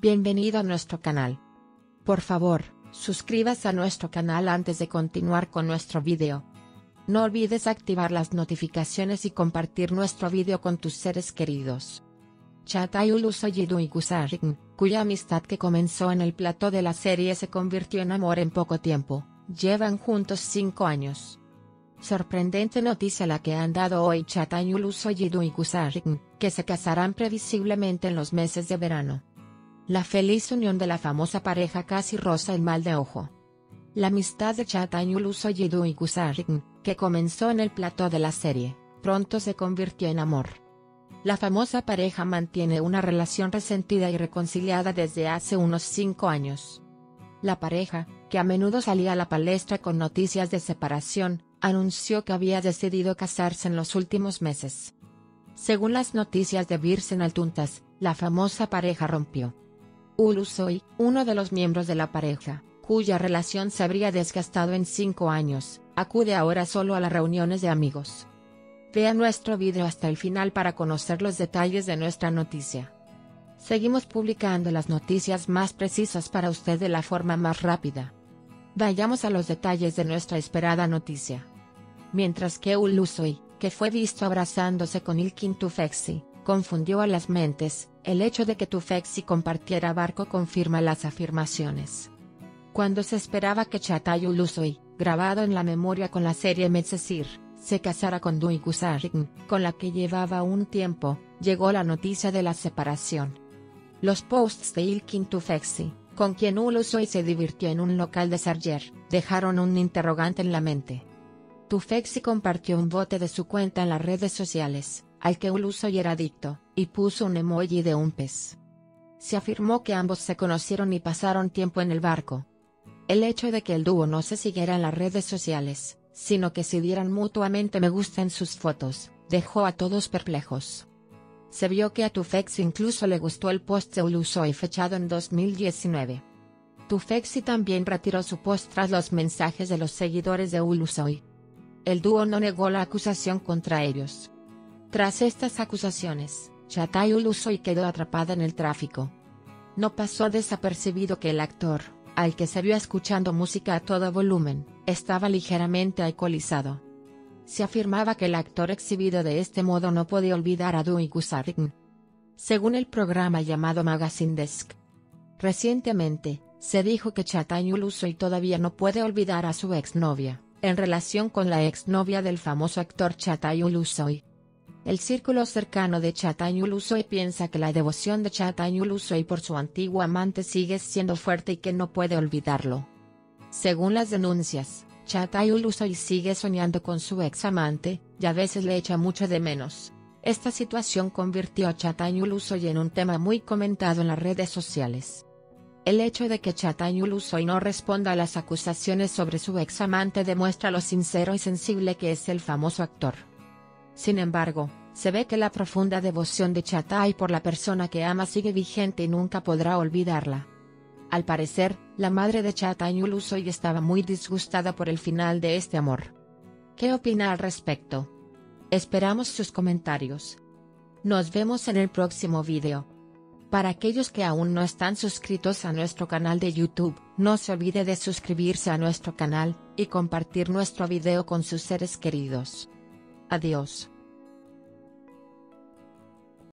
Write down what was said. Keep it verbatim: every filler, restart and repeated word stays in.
Bienvenido a nuestro canal. Por favor, suscríbase a nuestro canal antes de continuar con nuestro video. No olvides activar las notificaciones y compartir nuestro video con tus seres queridos. Chatayul Usoyidu y Gusarin, cuya amistad que comenzó en el plató de la serie se convirtió en amor en poco tiempo, llevan juntos cinco años. Sorprendente noticia la que han dado hoy Chatayul Usoyidu y Gusarin, que se casarán previsiblemente en los meses de verano. La feliz unión de la famosa pareja casi roza el mal de ojo. La amistad de Chatayul Usoyidu y Gusarin, que comenzó en el plató de la serie, pronto se convirtió en amor. La famosa pareja mantiene una relación resentida y reconciliada desde hace unos cinco años. La pareja, que a menudo salía a la palestra con noticias de separación, anunció que había decidido casarse en los últimos meses. Según las noticias de Birsen Altuntas, la famosa pareja rompió. Ulusoy, uno de los miembros de la pareja, cuya relación se habría desgastado en cinco años, acude ahora solo a las reuniones de amigos. Vea nuestro video hasta el final para conocer los detalles de nuestra noticia. Seguimos publicando las noticias más precisas para usted de la forma más rápida. Vayamos a los detalles de nuestra esperada noticia. Mientras que Ulusoy, que fue visto abrazándose con Ilkin Tufekci, confundió a las mentes, el hecho de que Tufekci compartiera barco confirma las afirmaciones. Cuando se esperaba que Chatayul Usoy, grabado en la memoria con la serie Medcezir, se casara con Dui Gusarin, con la que llevaba un tiempo, llegó la noticia de la separación. Los posts de Ilkin Tufekci, con quien Ulusoy se divirtió en un local de Sarger, dejaron un interrogante en la mente. Tufekci compartió un bote de su cuenta en las redes sociales, al que Ulusoy era adicto, y puso un emoji de un pez. Se afirmó que ambos se conocieron y pasaron tiempo en el barco. El hecho de que el dúo no se siguiera en las redes sociales, sino que se dieran mutuamente me gusta en sus fotos, dejó a todos perplejos. Se vio que a Tufekci incluso le gustó el post de Ulusoy fechado en dos mil diecinueve. Tufekci también retiró su post tras los mensajes de los seguidores de Ulusoy. El dúo no negó la acusación contra ellos. Tras estas acusaciones, Chatayul Usoy quedó atrapada en el tráfico. No pasó desapercibido que el actor, al que se vio escuchando música a todo volumen, estaba ligeramente alcoholizado. Se afirmaba que el actor exhibido de este modo no podía olvidar a Dui Gusarin. Según el programa llamado Magazine Desk. Recientemente, se dijo que Chatayul Usoy todavía no puede olvidar a su exnovia, en relación con la exnovia del famoso actor Chatayul Usoy. El círculo cercano de Chatayul Usoy piensa que la devoción de Chatayul Usoy por su antiguo amante sigue siendo fuerte y que no puede olvidarlo. Según las denuncias, Chatayul Usoy sigue soñando con su ex amante, y a veces le echa mucho de menos. Esta situación convirtió a Chatayul Usoy en un tema muy comentado en las redes sociales. El hecho de que Chatayul Usoy no responda a las acusaciones sobre su ex amante demuestra lo sincero y sensible que es el famoso actor. Sin embargo, se ve que la profunda devoción de Chatay por la persona que ama sigue vigente y nunca podrá olvidarla. Al parecer, la madre de Chatayul Usoy estaba muy disgustada por el final de este amor. ¿Qué opina al respecto? Esperamos sus comentarios. Nos vemos en el próximo video. Para aquellos que aún no están suscritos a nuestro canal de YouTube, no se olvide de suscribirse a nuestro canal, y compartir nuestro video con sus seres queridos. Adiós.